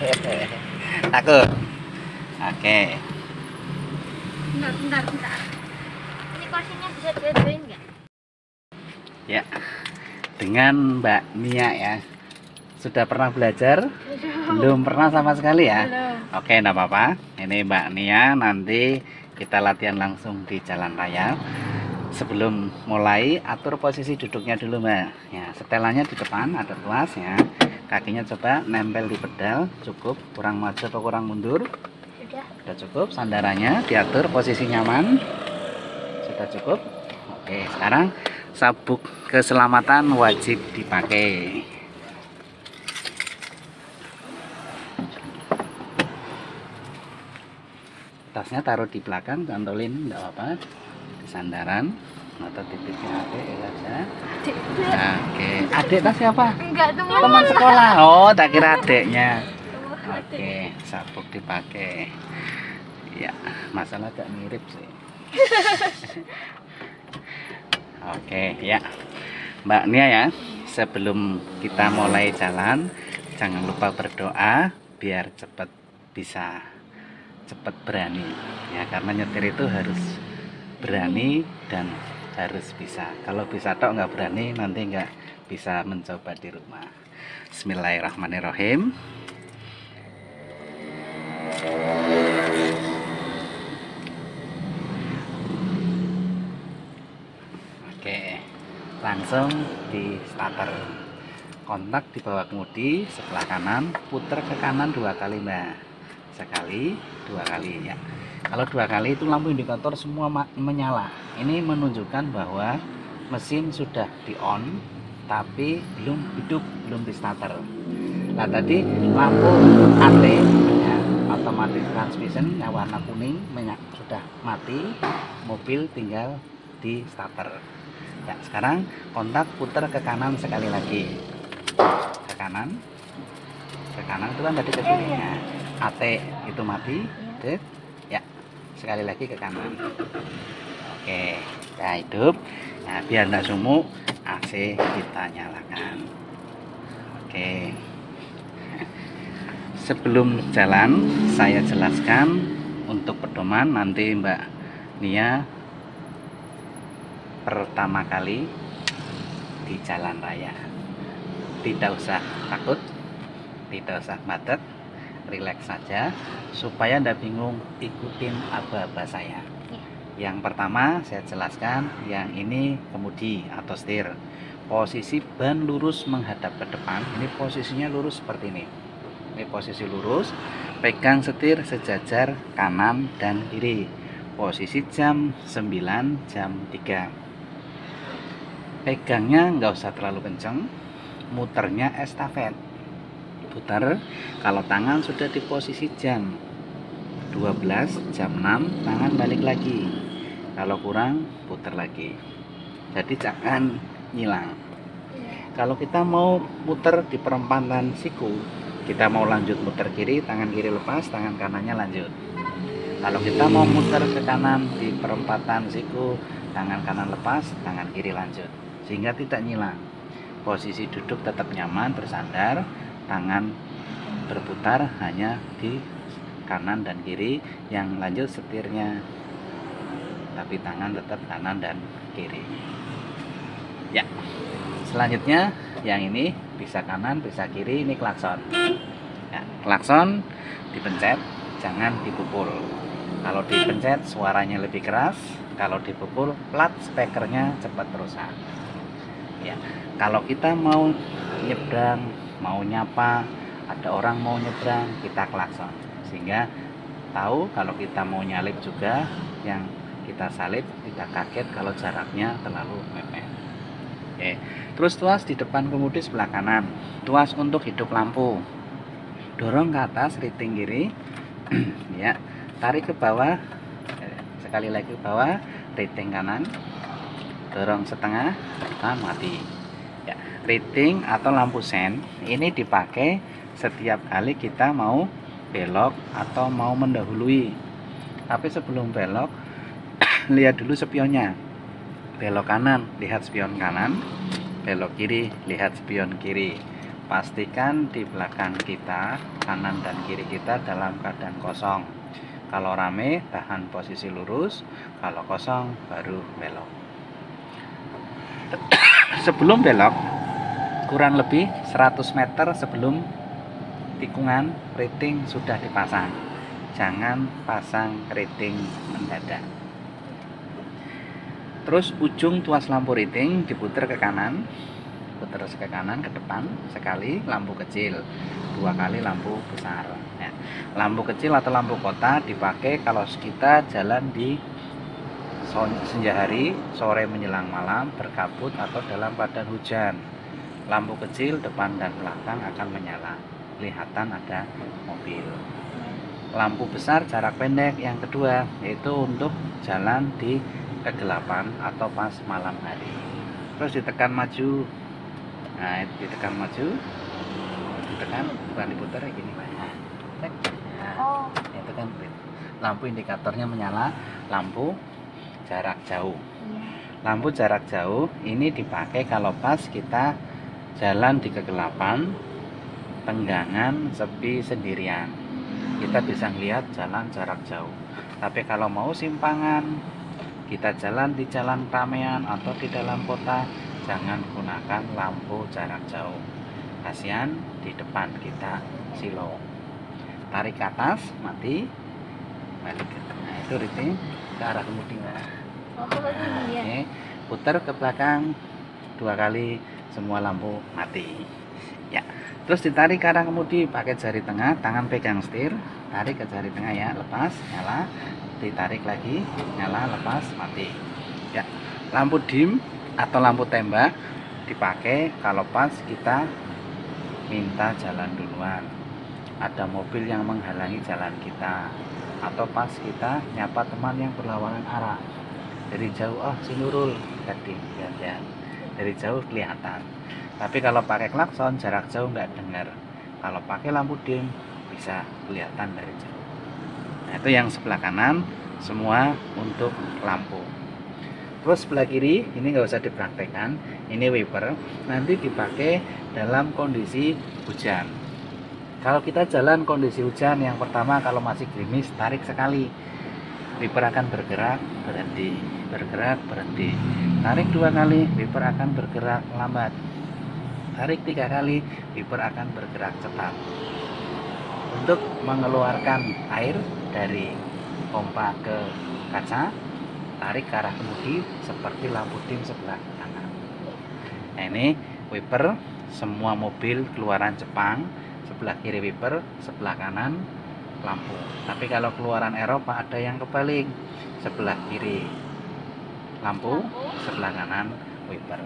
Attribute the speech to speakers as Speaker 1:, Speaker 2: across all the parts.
Speaker 1: Takut. Oke.
Speaker 2: Bentar. Ini kursinya bisa dua-duain nggak?
Speaker 1: Ya. Dengan Mbak Nia ya. Sudah pernah belajar? Belum pernah sama sekali ya?
Speaker 2: Belum.
Speaker 1: Oke, enggak apa-apa. Ini Mbak Nia, nanti kita latihan langsung di jalan raya. Sebelum mulai, atur posisi duduknya dulu, Mbak. Ya, setelannya di depan ada tuas ya. Kakinya coba nempel di pedal, cukup. Kurang maju atau kurang mundur? Sudah cukup. Sandarannya diatur posisi nyaman. Sudah cukup. Oke, sekarang sabuk keselamatan wajib dipakai. Tasnya taruh di belakang, cantolin, enggak apa-apa, di sandaran atau titiknya adik ya saja. Oke, adik tas siapa?
Speaker 2: Enggak,
Speaker 1: Teman sekolah. Oh, tak kira adiknya. Oke, sabuk dipakai. Ya, masalah agak mirip sih. Oke, ya, Mbak Nia ya. Sebelum kita mulai jalan, jangan lupa berdoa biar cepat berani ya, karena nyetir itu harus berani dan harus bisa. Kalau bisa tok nggak berani, nanti nggak bisa mencoba di rumah. Bismillahirrahmanirrahim. Oke, langsung di starter. Kontak di bawah kemudi sebelah kanan, putar ke kanan 2 kali, Mbak. Sekali, 2 kali ya. Kalau 2 kali itu lampu indikator semua menyala. Ini menunjukkan bahwa mesin sudah di on, tapi belum hidup, belum di starter. Nah, tadi lampu AT ya, automatic transmission yang warna kuning sudah mati, mobil tinggal di starter. Ya, sekarang kontak putar ke kanan sekali lagi. Ke kanan itu kan tadi ke kirinya. AT itu mati, ya, sekali lagi ke kanan. Oke, ya hidup. Nah, biar tidak sumuk, AC kita nyalakan. Oke, sebelum jalan saya jelaskan untuk pedoman. Nanti Mbak Nia pertama kali di jalan raya, tidak usah takut, tidak usah macet, rileks saja supaya Anda bingung, ikutin aba-aba saya. Yang pertama saya jelaskan, yang ini kemudi atau setir. Posisi ban lurus menghadap ke depan. Ini posisinya lurus seperti ini. Ini posisi lurus, pegang setir sejajar kanan dan kiri. Posisi jam 9, jam 3. Pegangnya nggak usah terlalu kenceng, muternya estafet. Putar, kalau tangan sudah di posisi jam 12, jam 6, tangan balik lagi. Kalau kurang, putar lagi. Jadi jangan ngilang. Kalau kita mau putar di perempatan siku, kita mau lanjut muter kiri, tangan kiri lepas, tangan kanannya lanjut. Kalau kita mau muter ke kanan di perempatan siku, tangan kanan lepas, tangan kiri lanjut, sehingga tidak ngilang. Posisi duduk tetap nyaman, bersandar, tangan berputar hanya di kanan dan kiri, yang lanjut setirnya, tapi tangan tetap kanan dan kiri. Ya, selanjutnya yang ini bisa kanan bisa kiri. Ini klakson ya, klakson dipencet, jangan dipukul. Kalau dipencet suaranya lebih keras, kalau dipukul plat spekernya cepat rusak ya. Kalau kita mau nyebrang, mau nyapa, ada orang mau nyebrang, kita klakson sehingga tahu kalau kita mau nyalip juga, yang kita salip tidak kaget kalau jaraknya terlalu mepet. Oke, terus tuas di depan kemudi sebelah kanan. Tuas untuk hidup lampu, dorong ke atas riting kiri ya, tarik ke bawah, sekali lagi ke bawah, riting kanan, dorong setengah, tekan mati ya. Riting atau lampu sen ini dipakai setiap kali kita mau belok atau mau mendahului. Tapi sebelum belok, lihat dulu spionnya. Belok kanan, lihat spion kanan. Belok kiri, lihat spion kiri. pastikan di belakang kita, kanan dan kiri kita dalam keadaan kosong. Kalau rame, tahan posisi lurus. Kalau kosong, baru belok. Sebelum belok, kurang lebih 100 meter sebelum tikungan, riting sudah dipasang. Jangan pasang riting mendadak. Terus ujung tuas lampu riting diputar ke kanan, putar ke kanan, ke depan sekali lampu kecil, 2 kali lampu besar. Ya. Lampu kecil atau lampu kota dipakai kalau kita jalan di senja hari, sore menjelang malam, berkabut atau dalam keadaan hujan. Lampu kecil depan dan belakang akan menyala, kelihatan ada mobil. Lampu besar jarak pendek yang kedua, yaitu untuk jalan di kegelapan atau pas malam hari. Terus ditekan maju. Nah, ditekan maju, ditekan, bukan diputar ya, gini Pak. Nah, itu kan lampu indikatornya menyala. Lampu jarak jauh. Lampu jarak jauh ini dipakai kalau pas kita jalan di kegelapan, tenggangan, sepi, sendirian. Kita bisa lihat jalan jarak jauh. Tapi kalau mau simpangan, kita jalan di jalan ramean atau di dalam kota, jangan gunakan lampu jarak jauh. Kasihan di depan kita silo. Tarik ke atas, mati, balik. Nah, itu riting ke arah kemudi. Oke, putar ke belakang 2 kali, semua lampu mati. Ya, terus ditarik ke arah kemudi pakai jari tengah, tangan pegang setir, tarik ke jari tengah ya, lepas, nyala, ditarik lagi, nyala, lepas, mati. Ya, lampu dim atau lampu tembak dipakai kalau pas kita minta jalan duluan, ada mobil yang menghalangi jalan kita, atau pas kita nyapa teman yang berlawanan arah dari jauh, oh si Nurul tadi ya, dari jauh kelihatan. Tapi kalau pakai klakson jarak jauh nggak dengar. Kalau pakai lampu dim bisa kelihatan dari jauh. Nah, itu yang sebelah kanan semua untuk lampu. Terus sebelah kiri ini nggak usah dipraktekkan, ini wiper, nanti dipakai dalam kondisi hujan. Kalau kita jalan kondisi hujan, yang pertama kalau masih gerimis, tarik sekali, wiper akan bergerak, berhenti, bergerak, berhenti. Tarik 2 kali, wiper akan bergerak lambat. Tarik 3 kali, wiper akan bergerak cepat. Untuk mengeluarkan air dari pompa ke kaca, tarik ke arah kemudi seperti lampu dim sebelah kanan. Nah, ini wiper semua mobil keluaran Jepang, sebelah kiri wiper, sebelah kanan lampu. Tapi kalau keluaran Eropa ada yang kebalik, sebelah kiri lampu, sebelah kanan wiper.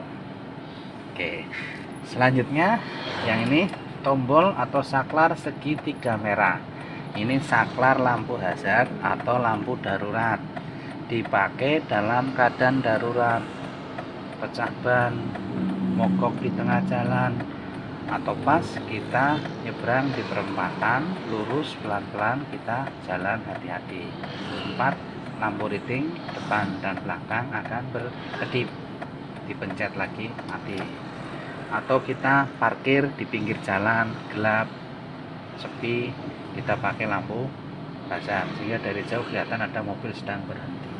Speaker 1: Oke, selanjutnya yang ini tombol atau saklar segitiga merah. Ini saklar lampu hazard atau lampu darurat, dipakai dalam keadaan darurat, pecah ban, mogok di tengah jalan, atau pas kita nyebrang di perempatan, lurus pelan-pelan, kita jalan hati-hati. 4. Lampu riting depan dan belakang akan berkedip, dipencet lagi mati. Atau kita parkir di pinggir jalan, gelap, sepi, kita pakai lampu hazard sehingga dari jauh kelihatan ada mobil sedang berhenti.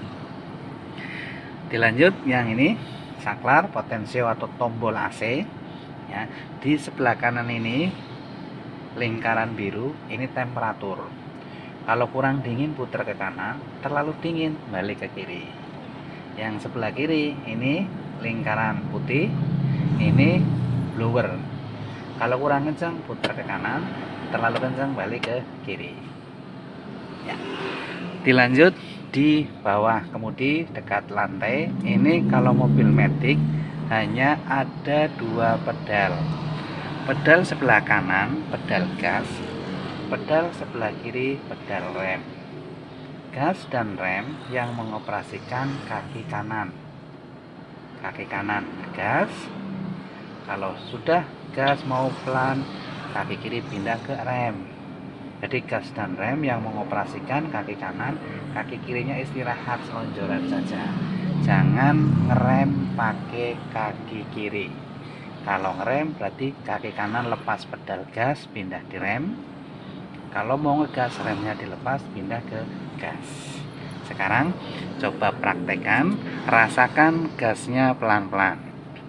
Speaker 1: Dilanjut yang ini saklar potensio atau tombol AC ya. Di sebelah kanan ini lingkaran biru, ini temperatur. Kalau kurang dingin putar ke kanan, terlalu dingin balik ke kiri. Yang sebelah kiri ini lingkaran putih, ini blower. Kalau kurang kencang putar ke kanan, terlalu kencang balik ke kiri ya. Dilanjut di bawah kemudi dekat lantai, ini kalau mobil matic hanya ada 2 pedal. Pedal sebelah kanan pedal gas, pedal sebelah kiri pedal rem. Gas dan rem yang mengoperasikan kaki kanan. Kaki kanan gas, kalau sudah gas mau pelan, kaki kiri pindah ke rem. Jadi gas dan rem yang mengoperasikan kaki kanan, kaki kirinya istirahat selonjoran saja. Jangan ngerem pakai kaki kiri. Kalau ngerem berarti kaki kanan lepas pedal gas, pindah di rem. Kalau mau ngegas, remnya dilepas, pindah ke gas. Sekarang coba praktekkan, rasakan gasnya pelan-pelan.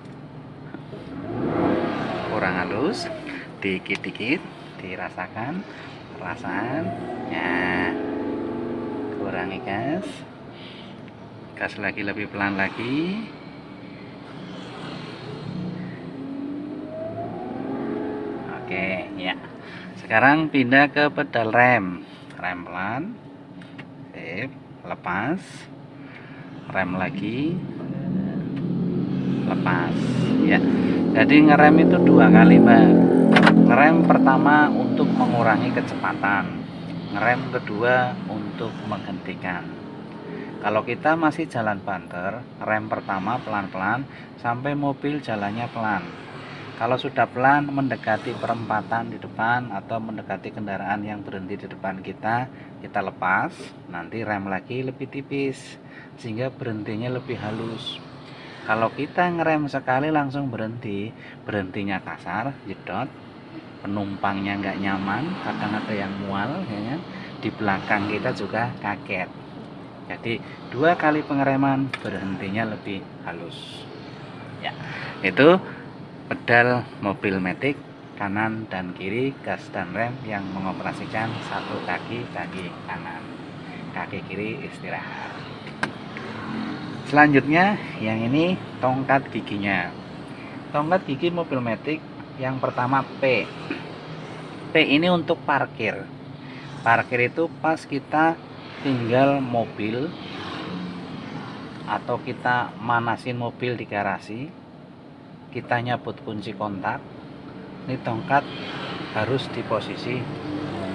Speaker 1: Kurang halus, dikit-dikit dirasakan perasaan. Ya, kurangi gas lagi, lebih pelan lagi. Oke ya, sekarang pindah ke pedal rem pelan, sip, lepas, rem lagi, lepas ya. Jadi ngerem itu 2 kali Mbak. Ngerem pertama untuk mengurangi kecepatan, ngerem kedua untuk menghentikan. Kalau kita masih jalan banter, rem pertama pelan-pelan sampai mobil jalannya pelan. Kalau sudah pelan mendekati perempatan di depan atau mendekati kendaraan yang berhenti di depan kita lepas, nanti rem lagi lebih tipis sehingga berhentinya lebih halus. Kalau kita ngerem sekali langsung berhentinya kasar, jedot, penumpangnya nggak nyaman, kadang ada yang mual, ya, di belakang kita juga kaget. Jadi 2 kali pengereman, berhentinya lebih halus. Ya, itu pedal mobil Matic kanan dan kiri, gas dan rem yang mengoperasikan satu kaki kanan, kaki kiri istirahat. Selanjutnya yang ini tongkat giginya. Tongkat gigi mobil Matic yang pertama P ini untuk parkir. Parkir itu pas kita tinggal mobil atau kita manasin mobil di garasi, kita nyabut kunci kontak, ini tongkat harus di posisi P.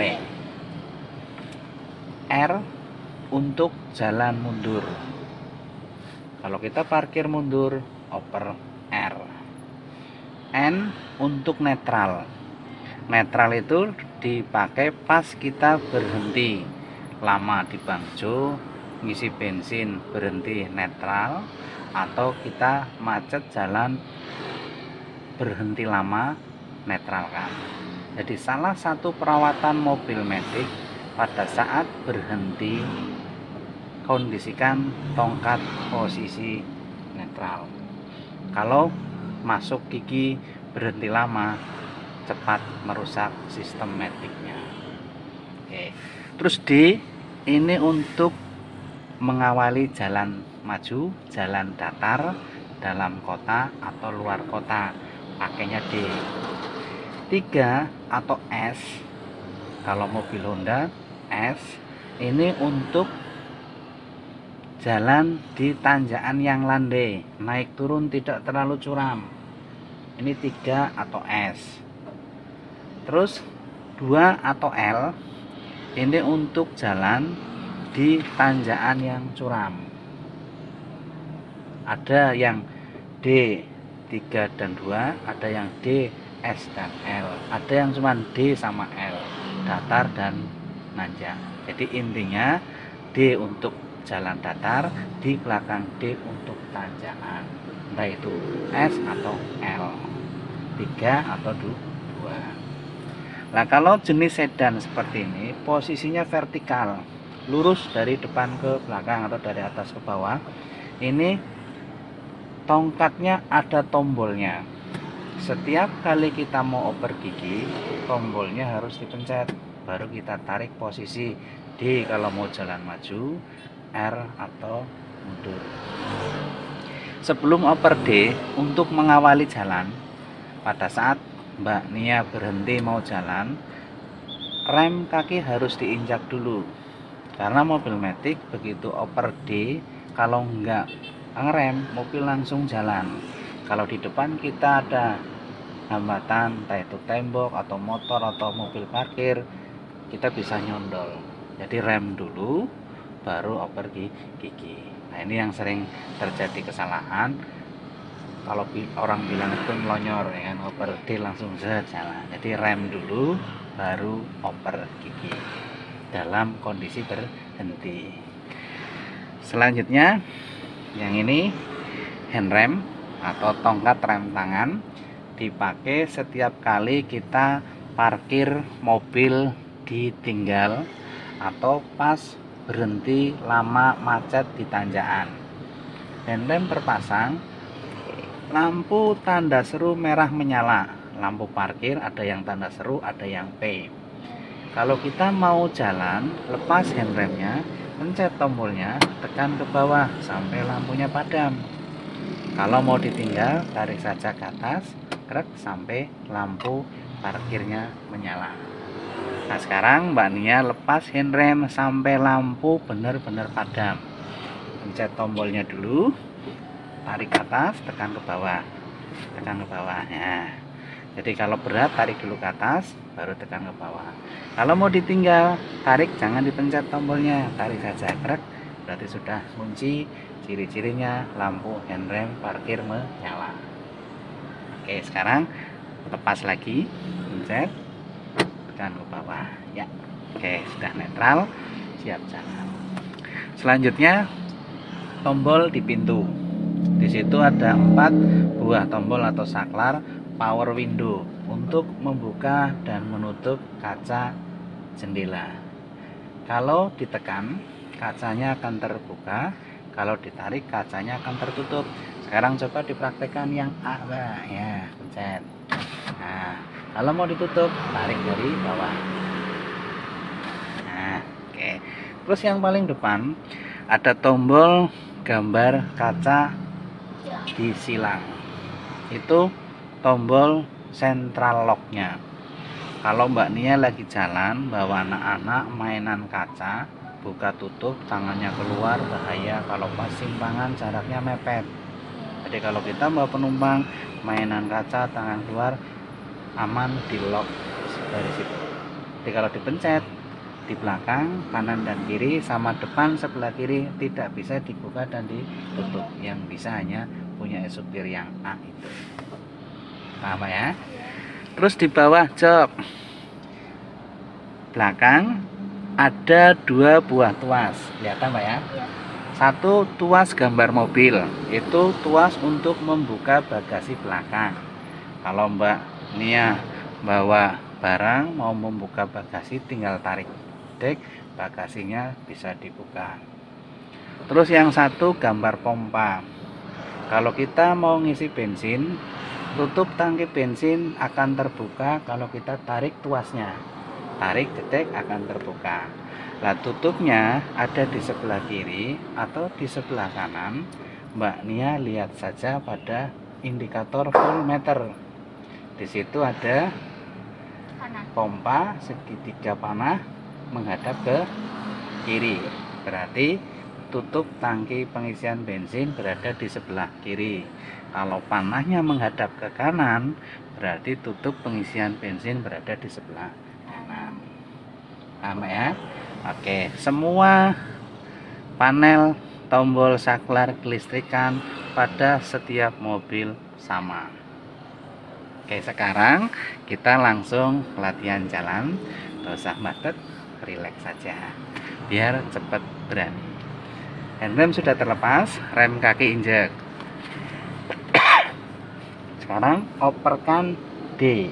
Speaker 1: R untuk jalan mundur. Kalau kita parkir mundur, oper R. N untuk netral. Netral itu dipakai pas kita berhenti lama di bangjo, ngisi bensin, berhenti netral, atau kita macet jalan berhenti lama, netralkan. Jadi salah satu perawatan mobil Matic pada saat berhenti, kondisikan tongkat posisi netral. Kalau masuk gigi berhenti lama, cepat merusak sistem Maticnya. Oke. Terus D ini untuk mengawali jalan maju, jalan datar, dalam kota atau luar kota, pakainya D. 3 atau S, kalau mobil Honda S ini untuk jalan di tanjakan yang landai, naik turun tidak terlalu curam. Ini 3 atau S. Terus 2 atau L ini untuk jalan di tanjakan yang curam. Ada yang D 3 dan 2, ada yang D, S dan L, ada yang cuma D sama L, datar dan nanjak. Jadi intinya D untuk jalan datar, di belakang D untuk tanjakan, entah itu S atau L, 3 atau 2. Nah, kalau jenis sedan seperti ini posisinya vertikal, lurus dari depan ke belakang atau dari atas ke bawah. Ini tongkatnya ada tombolnya. Setiap kali kita mau oper gigi, tombolnya harus dipencet, baru kita tarik posisi D kalau mau jalan maju, R atau mundur. Sebelum oper D, untuk mengawali jalan, pada saat Mbak Nia berhenti mau jalan, rem kaki harus diinjak dulu. Karena mobil Matic begitu oper D, kalau enggak ngerem, mobil langsung jalan. Kalau di depan kita ada hambatan, entah itu tembok atau motor atau mobil parkir, kita bisa nyondol. Jadi rem dulu, baru oper gigi. Nah, ini yang sering terjadi kesalahan. Kalau orang bilang itu melonyor, ya kan, oper D langsung jalan. Jadi rem dulu, baru oper gigi dalam kondisi berhenti. Selanjutnya yang ini hand rem atau tongkat rem tangan. dipakai setiap kali kita parkir mobil ditinggal atau pas berhenti lama macet di tanjakan. Handrem terpasang, lampu tanda seru merah menyala. Lampu parkir ada yang tanda seru, ada yang P. Kalau kita mau jalan, lepas handremnya, pencet tombolnya, tekan ke bawah sampai lampunya padam. Kalau mau ditinggal, tarik saja ke atas, krek sampai lampu parkirnya menyala. Nah sekarang Mbak Nia lepas handrem sampai lampu benar-benar padam. Pencet tombolnya dulu, tarik ke atas, tekan ke bawah, tekan ke bawah. Ya. Jadi kalau berat tarik dulu ke atas, baru tekan ke bawah. Kalau mau ditinggal, tarik, jangan dipencet tombolnya, tarik saja, krek. Berarti sudah kunci. Ciri-cirinya lampu handrem parkir menyala. Oke, sekarang lepas lagi, pencet, tekan ke bawah. Ya, oke, sudah netral, siap jalan. Selanjutnya tombol di pintu. Di situ ada 4 buah tombol atau saklar power window untuk membuka dan menutup kaca jendela. Kalau ditekan, kacanya akan terbuka. Kalau ditarik, kacanya akan tertutup. Sekarang coba dipraktekkan yang A, Mbak. Ya, pencet. Nah, kalau mau ditutup, tarik dari bawah. Nah, oke. Terus yang paling depan ada tombol gambar kaca di silang. Itu tombol central locknya. Kalau Mbak Nia lagi jalan bawa anak-anak mainan kaca, buka tutup, tangannya keluar, bahaya. Kalau pas simpangan jaraknya mepet. Jadi kalau kita bawa penumpang mainan kaca, tangan keluar, aman di lock dari situ. Jadi kalau dipencet di belakang, kanan dan kiri sama depan sebelah kiri tidak bisa dibuka dan ditutup. Yang bisa hanya punya supir yang A itu. Paham ya? Terus di bawah jok belakang ada 2 buah tuas, kelihatan Pak ya? Satu tuas gambar mobil, itu tuas untuk membuka bagasi belakang. Kalau Mbak Nia bawa barang mau membuka bagasi, tinggal tarik dek, bagasinya bisa dibuka. Terus yang satu gambar pompa. Kalau kita mau ngisi bensin, tutup tangki bensin akan terbuka kalau kita tarik tuasnya. Tarik detek akan terbuka. Nah, tutupnya ada di sebelah kiri atau di sebelah kanan. Mbak Nia lihat saja pada indikator voltmeter. Di situ ada pompa segitiga panah menghadap ke kiri. Berarti tutup tangki pengisian bensin berada di sebelah kiri. Kalau panahnya menghadap ke kanan, berarti tutup pengisian bensin berada di sebelah kanan. Paham ya? Oke, semua panel tombol saklar kelistrikan pada setiap mobil sama. Oke, sekarang kita langsung latihan jalan. Gak usah macet, rileks saja biar cepat berani. Handrem sudah terlepas, rem kaki injek. Sekarang operkan D.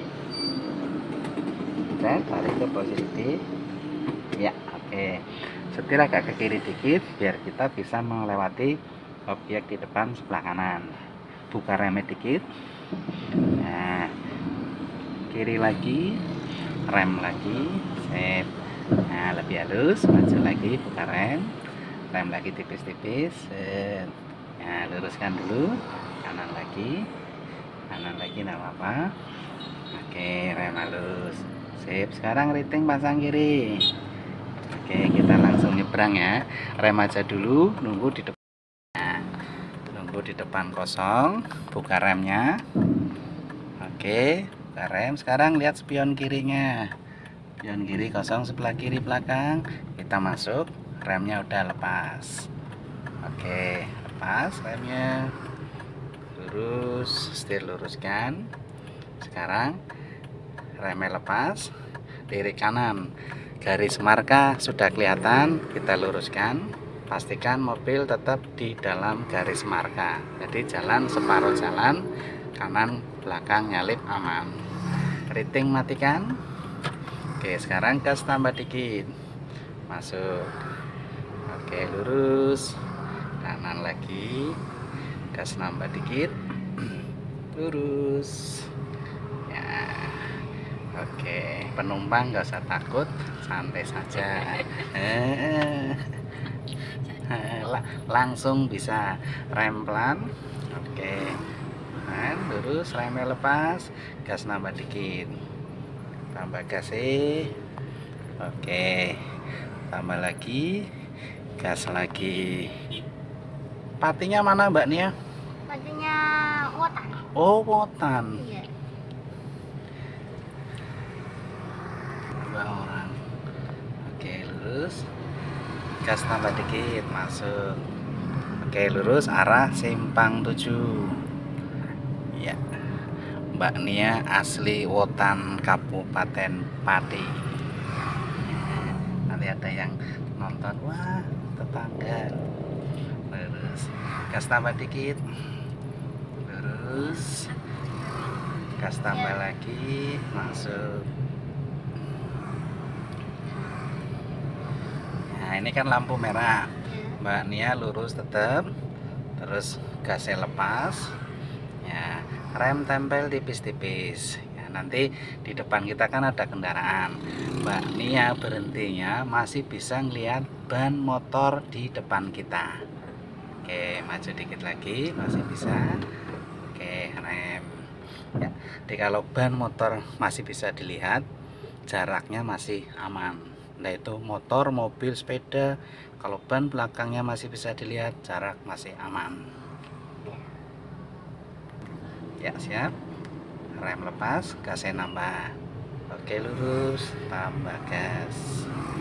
Speaker 1: Saya tarik ke posisi D. Ya, oke. Setir agak ke kiri dikit biar kita bisa melewati objek di depan sebelah kanan. Buka remnya dikit. Nah, kiri lagi, rem lagi, set. Nah, lebih halus, maju lagi, buka rem lagi tipis-tipis. Nah, luruskan dulu, kanan lagi, nggak apa-apa. Oke, rem halus, sip. Sekarang riting pasang kiri. Oke, kita langsung nyebrang ya. Rem aja dulu, nunggu di depan. Nah, nunggu di depan kosong, buka remnya. Oke, buka rem. Sekarang lihat spion kirinya. Spion kiri kosong, sebelah kiri belakang. Kita masuk, remnya udah lepas. Oke, lepas remnya. Lurus, setir luruskan. Sekarang remnya lepas, lirik kanan. Garis marka sudah kelihatan, kita luruskan. Pastikan mobil tetap di dalam garis marka. Jadi jalan separuh jalan, kanan belakang nyalip aman. Keriting matikan. Oke, sekarang gas tambah dikit, masuk. Oke, lurus, kanan lagi, gas nambah dikit, lurus ya. Oke, penumpang nggak usah takut, santai saja. Langsung bisa rem pelan. Oke, lurus, remnya lepas, gas nambah dikit, tambah gas. Oke, tambah lagi, gas lagi. Patinya mana Mbak Nia?
Speaker 2: Patinya wotan.
Speaker 1: Oh, wotan.
Speaker 2: Iya.
Speaker 1: Dua orang. Oke, lurus, gas tambah dikit, masuk. Oke, lurus, arah simpang 7 ya. Mbak Nia asli Wotan, Kabupaten Pati. Nanti ada yang nonton, wah tetangga. Lurus, gas tambah dikit, lurus, gas tambah lagi, masuk. Nah, ini kan lampu merah. Mbak Nia lurus tetap, terus gasnya lepas ya, rem tempel tipis-tipis ya. Nanti di depan kita kan ada kendaraan, Mbak Nia berhentinya masih bisa ngelihat ban motor di depan kita. Oke, maju dikit lagi, masih bisa. Oke, rem ya. Jadi kalau ban motor masih bisa dilihat, jaraknya masih aman. Nah, itu motor, mobil, sepeda, kalau ban belakangnya masih bisa dilihat, jarak masih aman ya. Siap, rem lepas, gasnya nambah. Oke, lurus, tambah gas.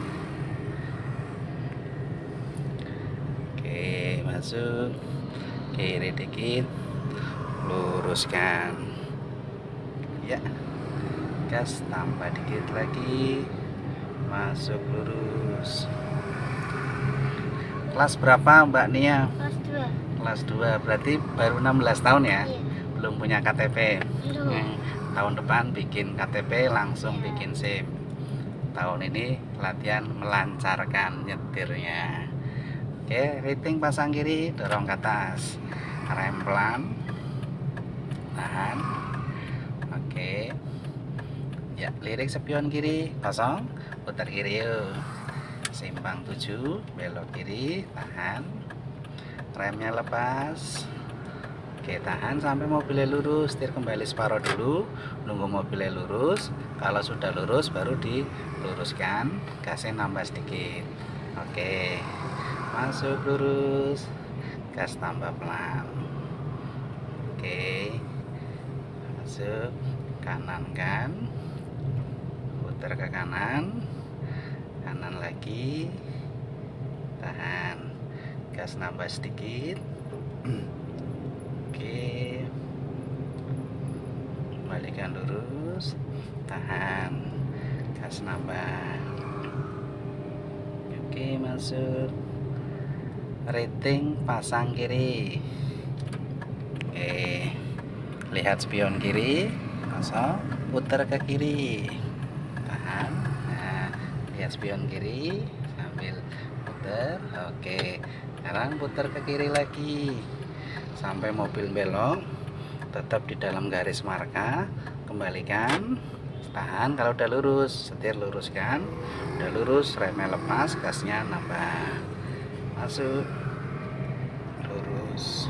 Speaker 1: Oke, masuk, kiri dikit, luruskan ya, gas tambah dikit lagi, masuk, lurus. Kelas berapa Mbak Nia?
Speaker 2: Kelas 2.
Speaker 1: Kelas 2, berarti baru 16 tahun ya?
Speaker 2: Iya.
Speaker 1: Belum punya KTP.
Speaker 2: Belum.
Speaker 1: Tahun depan bikin KTP, langsung
Speaker 2: Iya.
Speaker 1: bikin SIM. Tahun ini latihan melancarkan nyetirnya. Oke, rating pasang kiri, dorong ke atas, rem pelan, tahan. Oke ya, lirik spion kiri, kosong, putar kiri yuk. Simpang 7, belok kiri, tahan, remnya lepas. Oke, tahan sampai mobilnya lurus, setir kembali separuh dulu, nunggu mobilnya lurus. Kalau sudah lurus baru diluruskan, gasnya nambah sedikit. Oke, masuk, lurus, gas tambah pelan. Oke, masuk, kanan kan, putar ke kanan, kanan lagi, tahan, gas nambah sedikit. Oke, balikan lurus, tahan, gas nambah. Oke, masuk, rating pasang kiri. Oke, lihat spion kiri, kosong, putar ke kiri, tahan. Nah, lihat spion kiri sambil putar. Oke, sekarang putar ke kiri lagi sampai mobil belok, tetap di dalam garis marka, kembalikan, tahan. Kalau udah lurus, setir luruskan. Udah lurus, remnya lepas, gasnya nambah, masuk, lurus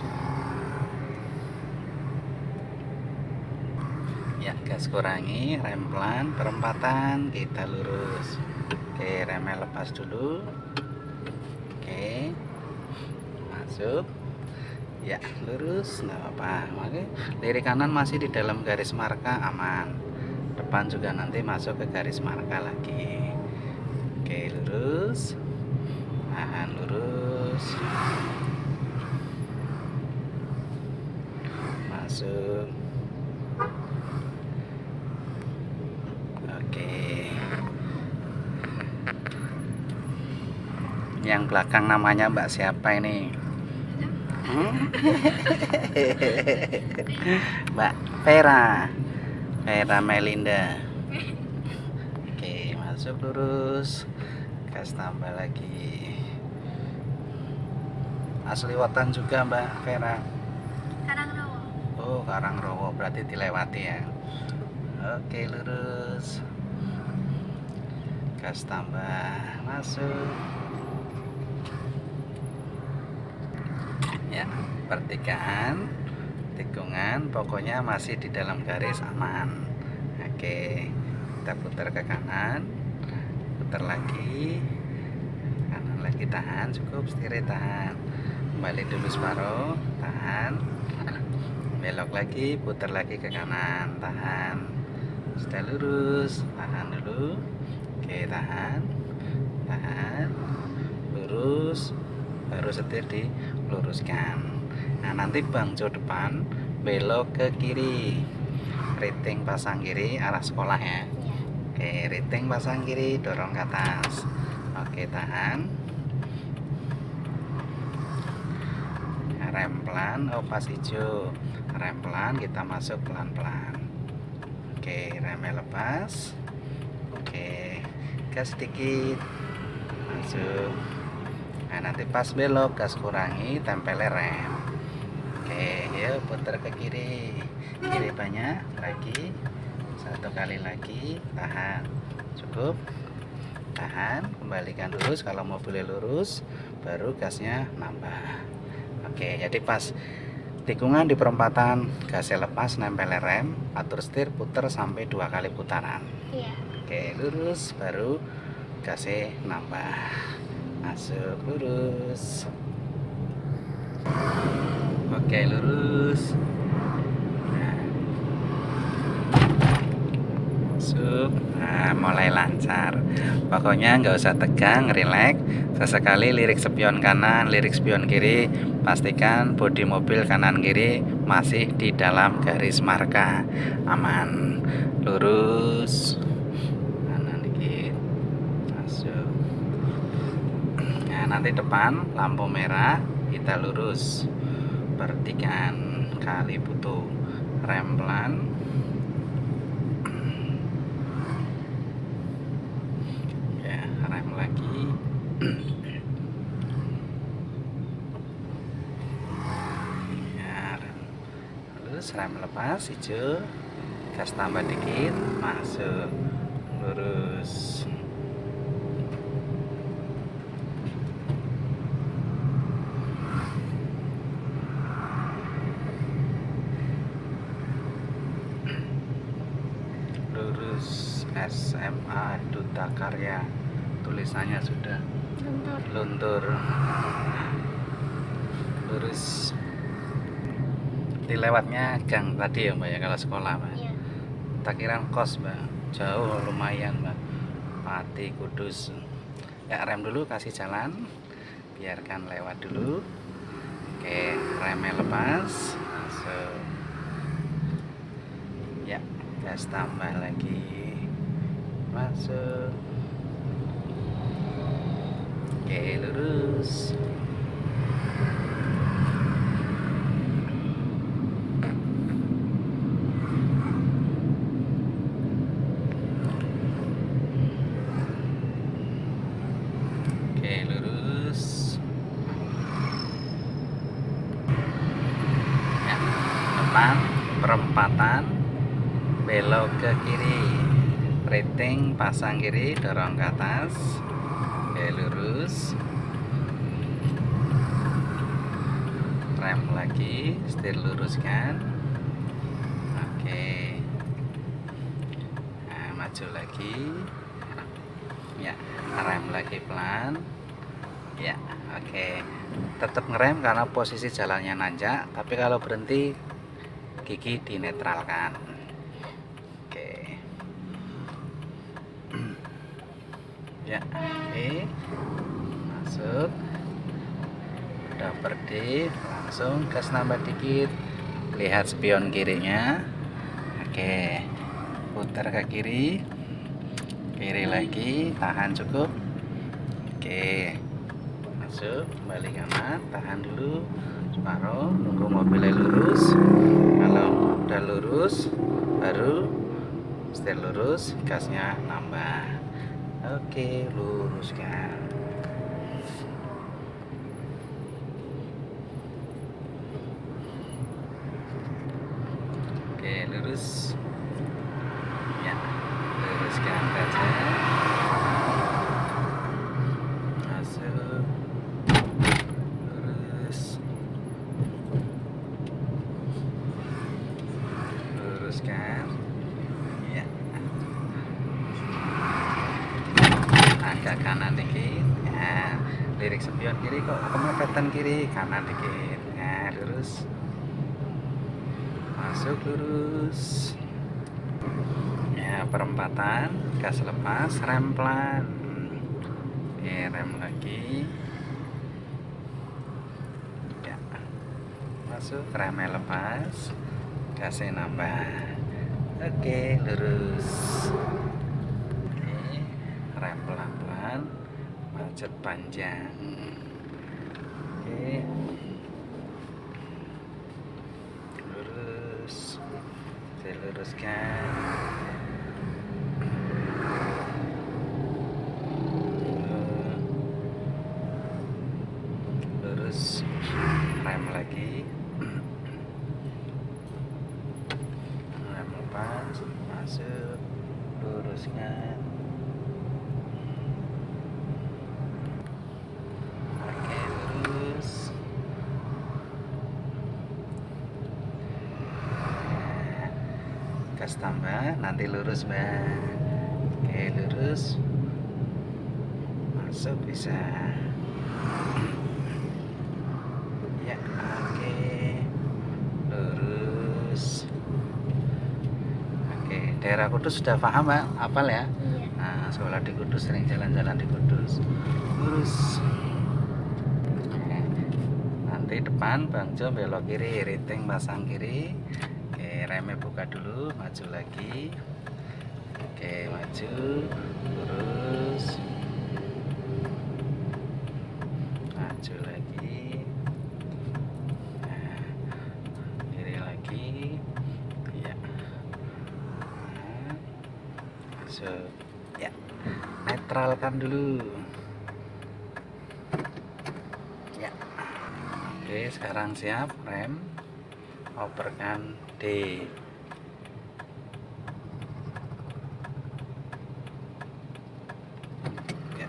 Speaker 1: ya, gas kurangi, rem pelan, perempatan, kita lurus. Oke, remnya lepas dulu. Oke, masuk ya, lurus, nggak apa-apa. Oke, lirik kanan masih di dalam garis marka, aman. Depan juga nanti masuk ke garis marka lagi. Oke, lurus, tahan, lurus, masuk. Oke, yang belakang namanya Mbak siapa ini? Mbak Vera Melinda. Oke, masuk lurus, gas tambah lagi. Asli Wetan juga Mbak Vera.
Speaker 2: Karangrewo.
Speaker 1: Oh, Karangrewo, berarti dilewati ya. Oke, lurus, gas tambah, masuk. Ya, pertigaan, tikungan, pokoknya masih di dalam garis aman. Oke, kita putar ke kanan, putar lagi, kanan lagi, tahan, cukup, setir, tahan, kembali dulu separuh, tahan, belok lagi, putar lagi ke kanan, tahan, sudah lurus, tahan dulu. Oke, tahan, lurus, baru setir diluruskan. Nah, nanti bangjo depan belok ke kiri, riting pasang kiri arah sekolah ya.
Speaker 2: Iya.
Speaker 1: Oke, riting pasang kiri, dorong ke atas. Oke, tahan, rem pelan. Oh, pas hijau rem pelan, kita masuk pelan-pelan. Oke, remnya lepas. Oke, gas sedikit, masuk. Nah, nanti pas belok gas kurangi, tempel rem. Oke, yuk putar ke kiri, kiri banyak lagi, satu kali lagi, tahan, cukup, tahan, kembalikan lurus. Kalau mobilnya lurus baru gasnya nambah. Oke, jadi pas tikungan di perempatan gasnya lepas, nempel rem, atur setir, putar sampai 2 kali putaran.
Speaker 2: Iya.
Speaker 1: Oke, lurus, baru gasnya nambah, masuk, lurus. Oke, lurus, nah, masuk. Nah, mulai lancar. Pokoknya nggak usah tegang, rileks. Sesekali lirik spion kanan, lirik spion kiri, pastikan bodi mobil kanan kiri masih di dalam garis marka, aman. Lurus, kanan dikit, masuk. Nah, nanti depan lampu merah kita lurus, pertigaan kali butuh, rem pelan. Ya, rem lagi. Ya, rem lepas, hijau, gas tambah dikit, masuk, lurus. Lurus, SMA Duta Karya, tulisannya sudah luntur. Lurus, dilewatnya gang tadi ya Mbak ya, kalau sekolah Mbak.
Speaker 2: Iya.
Speaker 1: Tak kira kos Mbak, jauh lumayan Mbak, Pati Kudus. Ya, rem dulu, kasih jalan, biarkan lewat dulu. Oke, remnya lepas, masuk. Ya, gas tambah lagi, masuk. Oke, lurus. Oke, lurus. Ya, depan perempatan belok ke kiri, riting pasang kiri, dorong ke atas. Oke, lurus, rem lagi, setir luruskan. Oke, nah, maju lagi. Ya, rem lagi pelan. Ya, oke, tetap ngerem karena posisi jalannya nanjak, tapi kalau berhenti gigi dinetralkan. Oke, ya, oke, masuk, udah berdiri, langsung gas nambah dikit, lihat spion kirinya. Oke, putar ke kiri, kiri lagi, tahan, cukup. Oke, masuk, kembali kanan, tahan dulu, separuh, nunggu mobilnya lurus. Kalau udah lurus baru setir lurus, gasnya nambah. Oke, luruskan. Oke, lurus. Ya, luruskan kaca. Masuk. Lurus. Luruskan. Ya. Agak kanan dikit. Ya, lirik spion kiri kok kemepetan kiri, kanan dikit. Ya, lurus. Masuk, lurus. Ya, perempatan, gas lepas, rem pelan. Oke, rem lagi. Ya, masuk, remnya lepas, gasnya nambah. Oke, lurus. Oke, rem pelan-pelan, macet panjang. Oke, lurus. Saya luruskan. Lurus, rem lagi. Rem lepas, masuk, luruskan. Oke, lurus. Gas tambah, nanti lurus bang. Oke, lurus. Masuk bisa. Ya, oke. Lurus. Oke, daerah Kudus sudah paham Mbak? Hafal ya?
Speaker 2: Iya.
Speaker 1: Nah, sekolah di Kudus, sering jalan-jalan di Kudus. Lurus. Oke. Nanti depan Bang Jo belok kiri, riting pasang kiri. Oke, remnya buka dulu, maju lagi. Oke, maju, lurus. Maju lagi. Nah, kiri lagi. Ya. Nah, masuk. Ya, netralkan dulu. Ya. Oke, sekarang siap rem. Operkan D. Ya.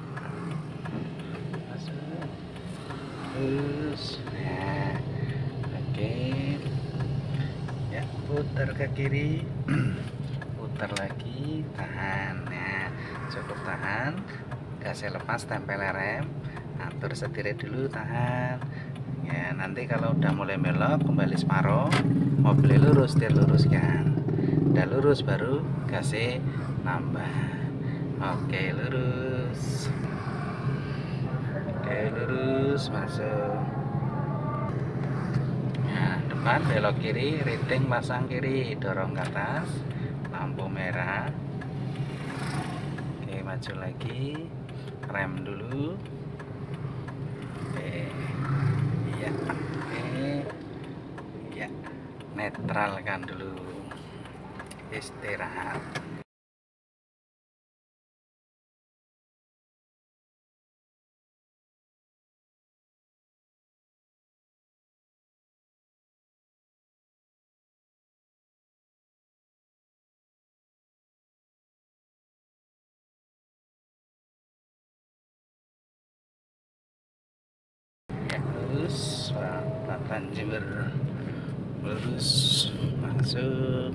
Speaker 1: Masuk. Terus. Nah. Oke. Ya, putar ke kiri. Putar lagi, tahan. Nah, cukup tahan. Gasnya lepas, tempel rem. Atur setirnya dulu, tahan. Ya, nanti kalau udah mulai belok kembali separuh, mobilnya lurus, setir luruskan. Udah lurus baru gasnya nambah. Oke, lurus. Oke, lurus, masuk. Nah, depan belok kiri, riting pasang kiri, dorong ke atas, lampu merah. Oke, maju lagi, rem dulu. Oke, iya, oke, ya, netralkan dulu, istirahat. Lurus, pelan Jember, lurus, masuk.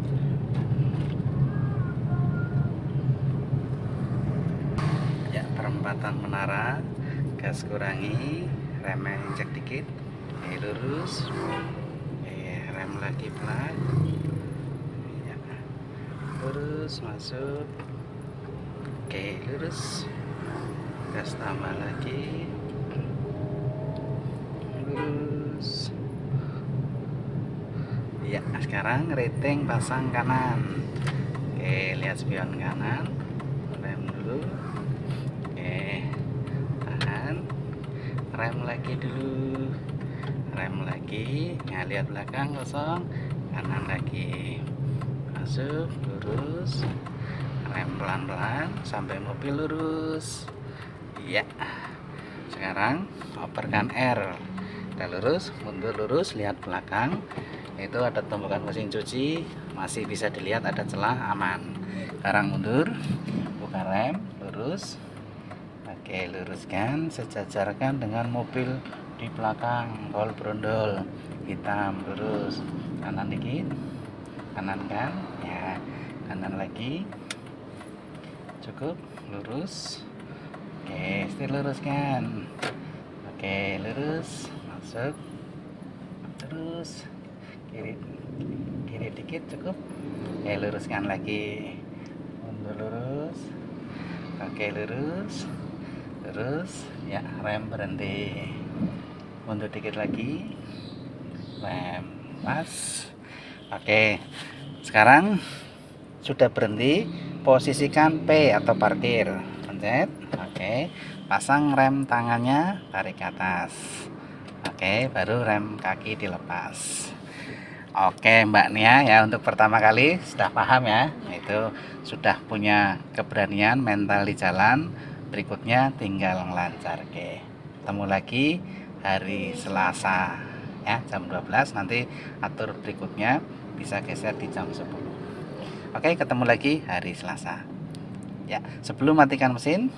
Speaker 1: Ya, perempatan menara, gas kurangi, remnya injek dikit. Lurus. Rem lagi pelan. Ya, lurus, masuk. Oke, lurus. Gas tambah lagi. Lurus. Ya, sekarang rating pasang kanan. Oke, lihat spion kanan. Rem dulu. Oke, tahan. Rem lagi dulu. rem lagi. Nah, lihat belakang kosong, kanan lagi, masuk, lurus, rem pelan-pelan sampai mobil lurus. Ya, sekarang operkan R. Kita lurus, mundur lurus, lihat belakang. Itu ada tumpukan mesin cuci, masih bisa dilihat ada celah, aman. Sekarang mundur, buka rem, lurus. Oke, luruskan, sejajarkan dengan mobil di belakang, gol brondol hitam, lurus, kanan dikit, kanan kan, ya, kanan lagi, cukup, lurus. Oke, setir luruskan. Oke, lurus, masuk, terus kiri, kiri dikit, cukup. Oke, luruskan lagi, mundur lurus. Oke, lurus, terus ya, rem berhenti, mundur dikit lagi, rem pas. Oke, sekarang sudah berhenti, posisikan P atau parkir, pencet. Oke, pasang rem tangannya, tarik ke atas. Oke, baru rem kaki dilepas. Oke Mbak Nia, ya untuk pertama kali sudah paham ya, itu sudah punya keberanian mental di jalan. Berikutnya tinggal ngelancar. Oke, ketemu lagi hari Selasa ya, jam 12. Nanti atur berikutnya bisa geser di jam 10. Oke, ketemu lagi hari Selasa ya. Sebelum matikan mesin,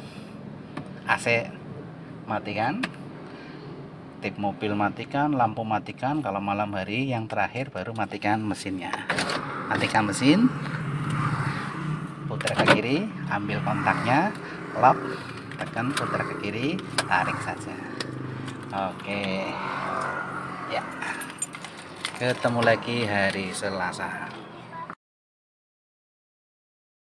Speaker 1: AC matikan, tip mobil matikan, lampu matikan. Kalau malam hari yang terakhir baru matikan mesinnya. Matikan mesin, putar ke kiri, ambil kontaknya, lock, tekan, putar ke kiri, tarik saja. Oke ya, ketemu lagi hari Selasa.